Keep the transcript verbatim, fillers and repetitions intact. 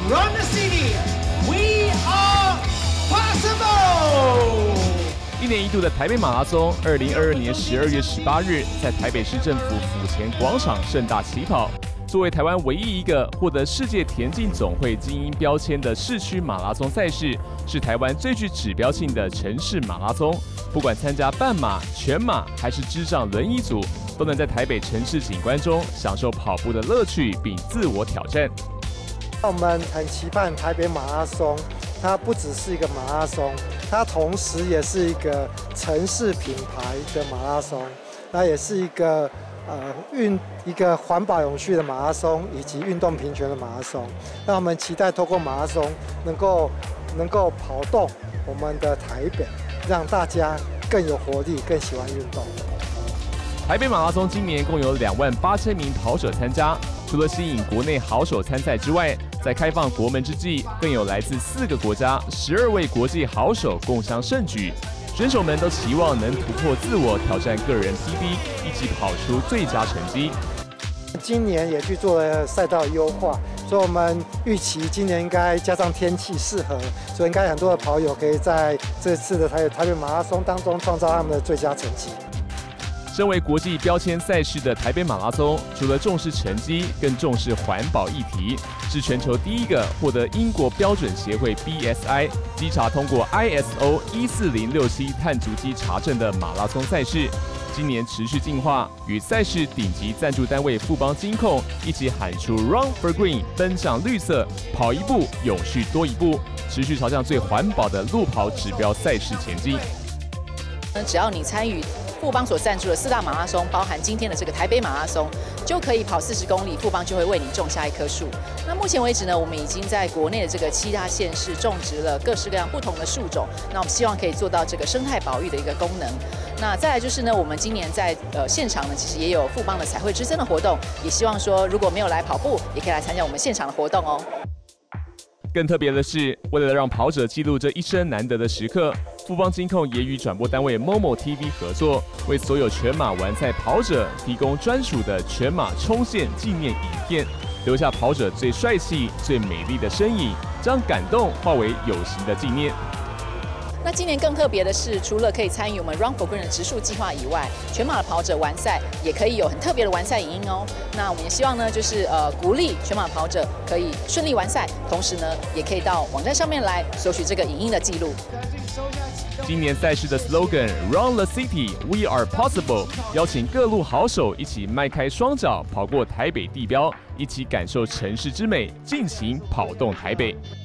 Run the city, we are possible。 一年一度的台北马拉松，二零二二年十二月十八日在台北市政府府前广场盛大起跑。作为台湾唯一一个获得世界田径总会精英标签的市区马拉松赛事，是台湾最具指标性的城市马拉松。不管参加半马、全马还是智障轮椅组，都能在台北城市景观中享受跑步的乐趣，并自我挑战。 我们很期盼台北马拉松，它不只是一个马拉松，它同时也是一个城市品牌的马拉松，那也是一个呃运一个环保永续的马拉松，以及运动平权的马拉松。那我们期待透过马拉松能够能够跑动我们的台北，让大家更有活力，更喜欢运动。 台北马拉松今年共有两万八千名跑者参加，除了吸引国内好手参赛之外，在开放国门之际，更有来自四个国家十二位国际好手共襄盛举。选手们都期望能突破自我，挑战个人 P B， 一起跑出最佳成绩。 今年也去做了赛道优化，所以我们预期今年应该加上天气适合，所以应该很多的跑友可以在这次的台台北马拉松当中创造他们的最佳成绩。 身为国际标签赛事的台北马拉松，除了重视成绩，更重视环保议题，是全球第一个获得英国标准协会 B S I 稽查通过 I S O 一四零六七碳足迹查证的马拉松赛事。今年持续进化，与赛事顶级赞助单位富邦金控一起喊出 Run for Green， 奔向绿色，跑一步永续多一步，持续朝向最环保的路跑指标赛事前进。 只要你参与富邦所赞助的四大马拉松，包含今天的这个台北马拉松，就可以跑四十公里，富邦就会为你种下一棵树。那目前为止呢，我们已经在国内的这个七大县市种植了各式各样不同的树种。那我们希望可以做到这个生态保育的一个功能。那再来就是呢，我们今年在呃现场呢，其实也有富邦的彩绘之声的活动，也希望说如果没有来跑步，也可以来参加我们现场的活动哦。 更特别的是，为了让跑者记录这一生难得的时刻，富邦金控也与转播单位 Momo T V 合作，为所有全马完赛跑者提供专属的全马冲线纪念影片，留下跑者最帅气、最美丽的身影，将感动化为有形的纪念。 那今年更特别的是，除了可以参与我们 Run for Green 的植树计划以外，全马的跑者完赛也可以有很特别的完赛影音哦。那我们也希望呢，就是呃鼓励全马跑者可以顺利完赛，同时呢，也可以到网站上面来索取这个影音的记录。 今年赛事的 slogan Run the City, We are possible， 邀请各路好手一起迈开双脚，跑过台北地标，一起感受城市之美，尽情跑动台北。